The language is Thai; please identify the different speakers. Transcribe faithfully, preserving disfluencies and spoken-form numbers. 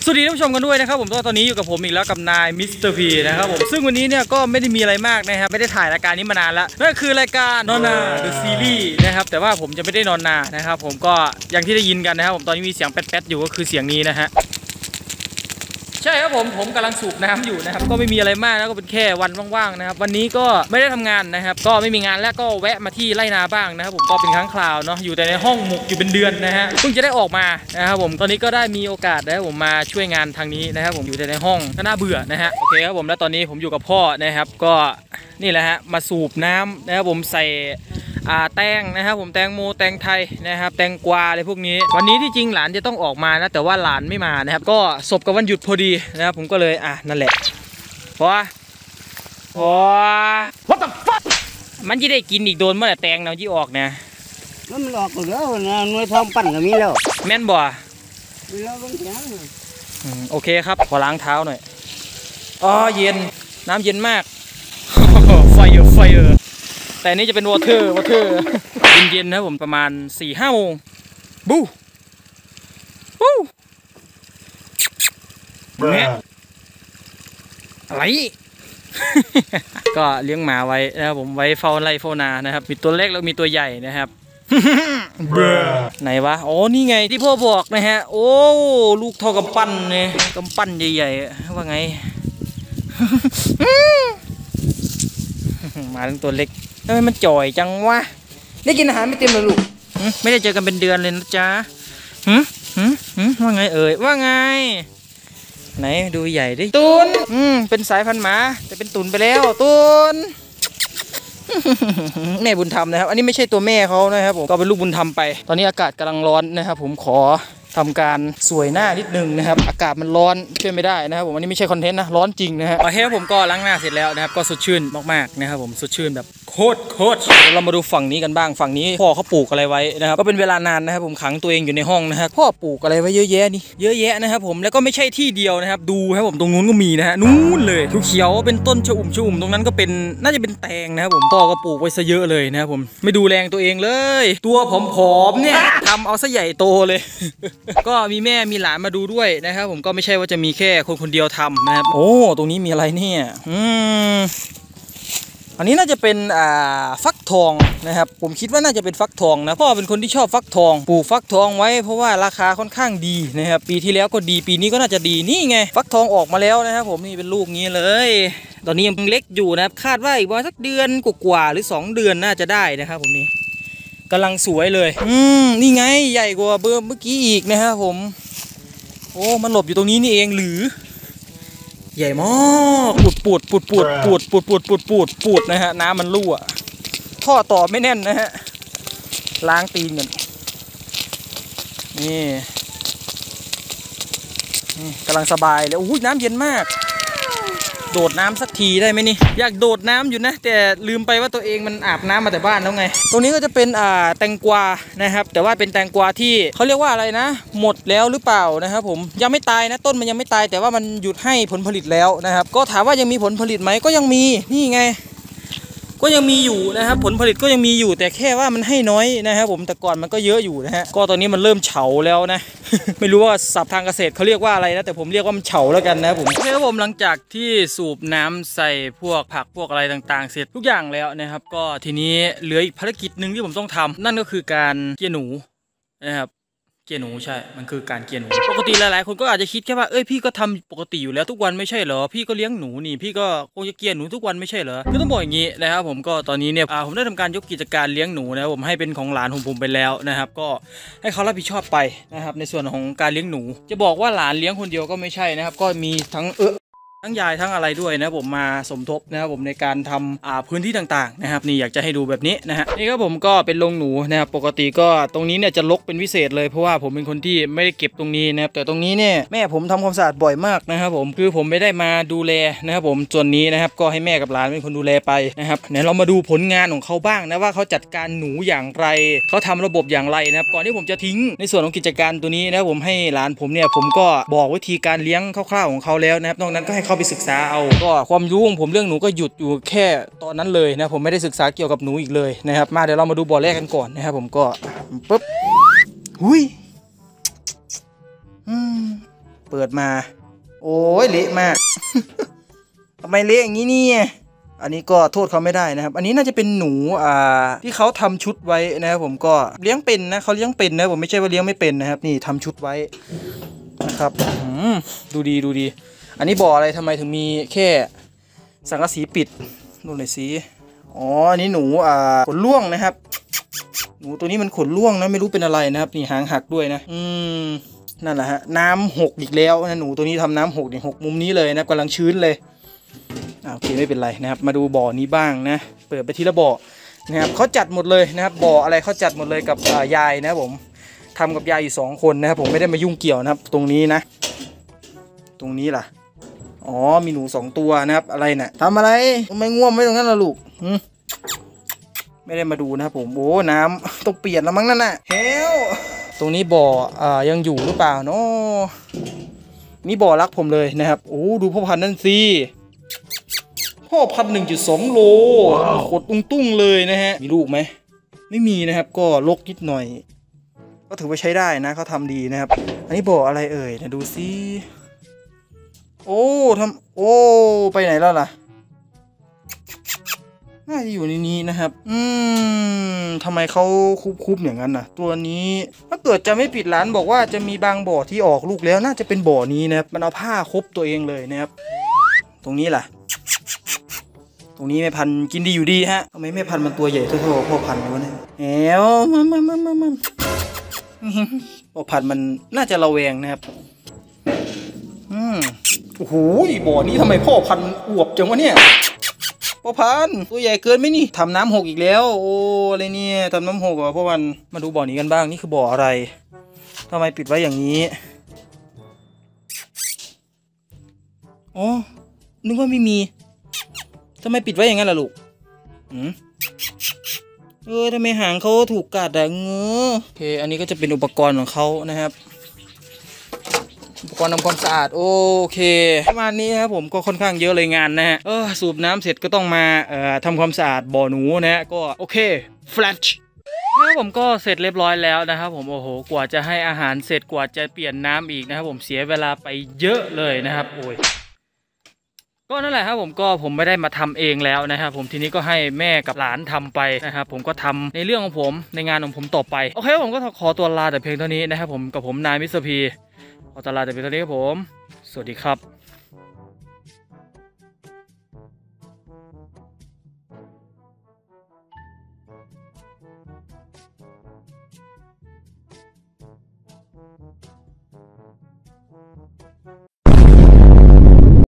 Speaker 1: สวัสดีท่านผู้ชมกันด้วยนะครับผมตอนนี้อยู่กับผมอีกแล้วกับนายมิสเตอร์พีนะครับผมซึ่งวันนี้เนี่ยก็ไม่ได้มีอะไรมากนะครับไม่ได้ถ่ายรายการนี้มานานแล้วนั่นคือรายการนอนนาเดอะซีรีส์นะครับแต่ว่าผมจะไม่ได้นอนนานะครับผมก็อย่างที่ได้ยินกันนะครับผมตอนนี้มีเสียงแป๊ดๆอยู่ก็คือเสียงนี้นะฮะใช่ครับผมผมกำลังสูบน้ำอยู่นะครับก็ไม่มีอะไรมากนะก็เป็นแค่วันว่างๆนะครับวันนี้ก็ไม่ได้ทำงานนะครับก็ไม่มีงานแล้วก็แวะมาที่ไร่นาบ้างนะครับผมก็เป็นครั้งคราวเนาะอยู่แต่ในห้องหมกอยู่เป็นเดือนนะฮะเพิ่งจะได้ออกมานะครับผมตอนนี้ก็ได้มีโอกาสนะครับผมมาช่วยงานทางนี้นะครับผมอยู่แต่ในห้องก็น่าเบื่อนะฮะโอเคครับผมแล้วตอนนี้ผมอยู่กับพ่อนะครับก็นี่แหละฮะมาสูบน้ำนะครับผมใส่อ่าแตงนะครับผมแตงโมแตงไทยนะครับแตงกวาอะไรพวกนี้วันนี้ที่จริงหลานจะต้องออกมานะแต่ว่าหลานไม่มานะครับก็สบกับวันหยุดพอดีนะครับผมก็เลยอ่ะนั่นแหละเพราะเพราะ What the fuck มันจะได้กินอีกโดนเมื่อไหร่แตงเนาะที่ออกเนี่ย
Speaker 2: มันหลอกแล้วนะหน่วยทองปั่นก็มีแล้ว
Speaker 1: แม่นบ่
Speaker 2: มีแล้วบางอย่าง
Speaker 1: โอเคครับขอล้างเท้าหน่อยอ๋อเย็นน้ำเย็นมากไฟเออไฟเออแต่นี่จะเป็นวอเตอร์วอเตอร์เย็นๆนะผมประมาณสี่ห้าโมงบูบูเนี่ยอะไร ก็เลี้ยงหมาไว้นะครับผมไว้เฝ้าไร่เฝ้านานะครับมีตัวเล็กแล้วมีตัวใหญ่นะครับ ไหนวะอ๋อนี่ไงที่พ่อบอกนะฮะโอ้ลูกเท่ากำปั้นเนี่ยกำปั้นใหญ่ๆว่าไง มาทั้งตัวเล็กทำไมมันจ่อยจังวะได้กินอาหารไม่เต็มเลยลูกไม่ได้เจอกันเป็นเดือนเลยนะจ๊ะหืมหืมหืมว่าไงเอ่ยว่าไงไหนดูใหญ่ดิตุนอืมเป็นสายพันธุ์หมาแต่เป็นตุนไปแล้วตุนแม่บุญธรรมนะครับอันนี้ไม่ใช่ตัวแม่เขานะครับผมก็เป็นลูกบุญธรรมไปตอนนี้อากาศกำลังร้อนนะครับผมขอทำการสวยหน้านิดนึงนะครับอากาศมันร้อนช่วยไม่ได้นะครับผมอันนี้ไม่ใช่คอนเทนต์นะร้อนจริงนะฮะโอเคผมก็ล้างหน้าเสร็จแล้วนะครับก็สดชื่นมากๆนะครับผมสดชื่นแบบโคตรโคตรเรามาดูฝั่งนี้กันบ้างฝั่งนี้พ่อเขาปลูกอะไรไว้นะครับก็เป็นเวลานานนะครับผมขังตัวเองอยู่ในห้องนะครับพ่อปลูกอะไรไว้เยอะแยะนี่เยอะแยะนะครับผมแล้วก็ไม่ใช่ที่เดียวนะครับดูครับผมตรงนู้นก็มีนะฮะนู้นเลยเขียวเป็นต้นชะอุ่มชะอุ่มตรงนั้นก็เป็นน่าจะเป็นแตงนะครับผมพ่อก็ปลูกไว้ซะเยอะเลยนะครับผมไม่ดูแลตัวเองเลยตัวผอมๆเนี่ยทำเอาซะใหญ่โตเลย ก็มีแม่มีหลานมาดูด้วยนะครับผมก็ไม่ใช่ว่าจะมีแค่คนคนเดียวทำนะครับโอ้ตรงนี้มีอะไรเนี่ยอืมอันนี้น่าจะเป็นอ่าฟักทองนะครับผมคิดว่าน่าจะเป็นฟักทองนะพ่อเป็นคนที่ชอบฟักทองปลูกฟักทองไว้เพราะว่าราคาค่อนข้างดีนะครับปีที่แล้วก็ดีปีนี้ก็น่าจะดีนี่ไงฟักทองออกมาแล้วนะครับผมนี่เป็นลูกนี้เลยตอนนี้ยังเล็กอยู่นะครับคาดว่าอีกประมาณสักเดือนกว่าหรือสองเดือนน่าจะได้นะครับผมนี่กำลังสวยเลยอืมนี่ไงใหญ่กว่าเบอร์เมื่อกี้อีกนะครับผมโอ้มันหลบอยู่ตรงนี้นี่เองหรือใหญ่มากปูดปูดปูดปูดปูดปูดปูดปูดปูดปูดนะฮะน้ำมันรั่วท่อต่อไม่แน่นนะฮะล้างตีนกันนี่กำลังสบายเลยโอ้ยน้ำเย็นมากโดดน้ำสักทีได้ไหมนี่อยากโดดน้ำอยู่นะแต่ลืมไปว่าตัวเองมันอาบน้ำมาแต่บ้านแล้วไงตรงนี้ก็จะเป็นอ่าแตงกวานะครับแต่ว่าเป็นแตงกวาที่เขาเรียกว่าอะไรนะหมดแล้วหรือเปล่านะครับผมยังไม่ตายนะต้นมันยังไม่ตายแต่ว่ามันหยุดให้ผลผลิตแล้วนะครับก็ถามว่ายังมีผลผลิตไหมก็ยังมีนี่ไงก็ยังมีอยู่นะครับผลผลิตก็ยังมีอยู่แต่แค่ว่ามันให้น้อยนะครับผมแต่ก่อนมันก็เยอะอยู่นะฮะก็ตอนนี้มันเริ่มเฉาแล้วนะ ไม่รู้ว่าศัพท์ทางเกษตรเขาเรียกว่าอะไรนะแต่ผมเรียกว่ามันเฉาแล้วกันนะผมโอเคครับผมหลังจากที่สูบน้ำใส่พวกผักพวกอะไรต่างๆเสร็จทุกอย่างแล้วนะครับก็ทีนี้เหลืออีกภารกิจหนึ่งที่ผมต้องทำนั่นก็คือการเกลี่ยหนูนะครับเกลี่ยหนูใช่มันคือการเกลี่ยหนูปกติหลายๆคนก็อาจจะคิดแค่ว่าเอ้ยพี่ก็ทำปกติอยู่แล้วทุกวันไม่ใช่เหรอพี่ก็เลี้ยงหนูนี่พี่ก็คงจะเกลี่ยหนูทุกวันไม่ใช่เหรอก็ต้องบอกอย่างนี้นะครับผมก็ตอนนี้เนี่ยผมได้ทำการยกกิจการเลี้ยงหนูนะผมให้เป็นของหลานของผมไปแล้วนะครับก็ให้เขารับผิดชอบไปนะครับในส่วนของการเลี้ยงหนูจะบอกว่าหลานเลี้ยงคนเดียวก็ไม่ใช่นะครับก็มีทั้งเออทั้งยายทั้งอะไรด้วยนะผมมาสมทบนะครับผมในการทำอ่าพื้นที่ต่างๆนะครับนี่อยากจะให้ดูแบบนี้นะฮะนี่ครับผมก็เป็นโรงหนูนะครับปกติก็ตรงนี้เนี่ยจะรกเป็นพิเศษเลยเพราะว่าผมเป็นคนที่ไม่ได้เก็บตรงนี้นะครับแต่ตรงนี้เนี่ยแม่ผมทำความสะอาดบ่อยมากนะครับผมคือผมไม่ได้มาดูแลนะครับผมส่วนนี้นะครับก็ให้แม่กับหลานเป็นคนดูแลไปนะครับเดี๋ยวเรามาดูผลงานของเขาบ้างนะว่าเขาจัดการหนูอย่างไรเขาทำระบบอย่างไรนะครับก่อนที่ผมจะทิ้งในส่วนของกิจการตัวนี้นะผมให้หลานผมเนี่ยผมก็บอกวิธีการเลี้ยงคร่าวๆของเขาแล้วนะครับนอกนั้นก็ให้เขาไปศึกษาเอาก็ความรู้ของผมเรื่องหนูก็หยุดอยู่แค่ตอนนั้นเลยนะผมไม่ได้ศึกษาเกี่ยวกับหนูอีกเลยนะครับมาเดี๋ยวเรามาดูบ่อแรกกันก่อนนะครับผมก็ปุ๊บหุยอืมเปิดมาโอ้ยเละมาก ทำไมเละอย่างนี้เนี่ยอันนี้ก็โทษเขาไม่ได้นะครับอันนี้น่าจะเป็นหนูอ่าที่เขาทำชุดไว้นะครับผมก็เลี้ยงเป็นนะเขาเลี้ยงเป็นนะผมไม่ใช่ว่าเลี้ยงไม่เป็นนะครับนี่ทำชุดไว้นะครับดูดีดูดีอันนี้บ่ออะไรทำไมถึงมีแค่สังกะสีปิดดูหน่อยสิอ๋ออันนี้หนูอ่าขนล่วงนะครับหนูตัวนี้มันขนล่วงนะไม่รู้เป็นอะไรนะครับนี่หางหักด้วยนะอืมนั่นแหละฮะน้ำหกอีกแล้วนะหนูตัวนี้ทำน้ำหกเนี่ยหกมุมนี้เลยนะกำลังชื้นเลยโอเคไม่เป็นไรนะครับมาดูบ่อนี้บ้างนะเปิดไปทีละบ่อนะครับเขาจัดหมดเลยนะครับบ่ออะไรเขาจัดหมดเลยกับยายนะครับผมทำกับยายอยู่สองคนนะครับผมไม่ได้มายุ่งเกี่ยวนะครับตรงนี้นะตรงนี้ล่ะอ๋อมีหนูสองตัวนะครับอะไรนะ่ะทำอะไรทำไมง่วงไม่ตรงนั้นล่ะลูกไม่ได้มาดูนะครับผมโอ้น้ำต้องเปลี่ยนแล้วมั้งนั่นน่ะเฮลตรงนี้บ่ออ่ายังอยู่หรือเปล่าเนาะนี่บ่อรักผมเลยนะครับโอ้ดูพ่อพันธุ์นั่นสิพ่อพันหนึ่งจุดสองโลขดตุ้งๆเลยนะฮะมีลูกไหมไม่มีนะครับก็ลกนิดหน่อยก็ถือว่าใช้ได้นะเขาทำดีนะครับอันนี้บ่ออะไรเอ่ยนะดูสิโอ้ทำโอ้ไปไหนแล้วล่ะน่าจะอยู่ในนี้นะครับอืมทำไมเขาคุบๆอย่างนั้นน่ะตัวนี้ถ้าเกิดจะไม่ผิดร้านบอกว่าจะมีบางบ่อที่ออกลูกแล้วน่าจะเป็นบ่อนี้นะครับมันเอาผ้าคบตัวเองเลยนะครับตรงนี้ล่ะตรงนี้แม่พันธุ์กินดีอยู่ดีฮะทำไมแม่พันธุ์มันตัวใหญ่เท่าพ่อพันธุ์วะเนี่ยแหวมันมันมันมันมันพ่อพันธุ์มันน่าจะระแวงนะครับอืมโอ้โหบ่อนี้ทำไมพ่อพันธุ์อวบจังวะเนี่ยพ่อพันธุ์ตัวใหญ่เกินไหมนี่ทำน้ำหกอีกแล้วโอ้อะไรเนี่ยทำน้ำหกเหรอพ่อพันธุ์มาดูบ่อนี้กันบ้างนี่คือบ่ออะไรทำไมปิดไว้อย่างนี้อ๋อนึกว่าไม่มีทำไมปิดไว้อย่างนั้นล่ะลูกอืมเออทำไมหางเขาถูกกัดอ่ะเงอโอเคอันนี้ก็จะเป็นอุปกรณ์ของเขานะครับอุปกรณ์ทำความสะอาดโอเคประมาณนี้ครับผมก็ค่อนข้างเยอะเลยงานนะฮะเออสูบน้ำเสร็จก็ต้องมาเอ่อทำความสะอาดบ่อหนูนะฮะก็โอเคแฟลชครับผมก็เสร็จเรียบร้อยแล้วนะครับผมโอ้โหกว่าจะให้อาหารเสร็จกว่าจะเปลี่ยนน้ำอีกนะครับผมเสียเวลาไปเยอะเลยนะครับโอ้ยก็นั่นแหละครับผมก็ผมไม่ได้มาทำเองแล้วนะครับผมทีนี้ก็ให้แม่กับหลานทำไปนะครับผมก็ทำในเรื่องของผมในงานของผมต่อไปโอเคผมก็ขอตัวลาแต่เพียงเท่านี้นะครับผมกับผมนายมิสเตอร์พีขอตัวลาแต่เพียงเท่านี้ครับผมสวัสดีครับ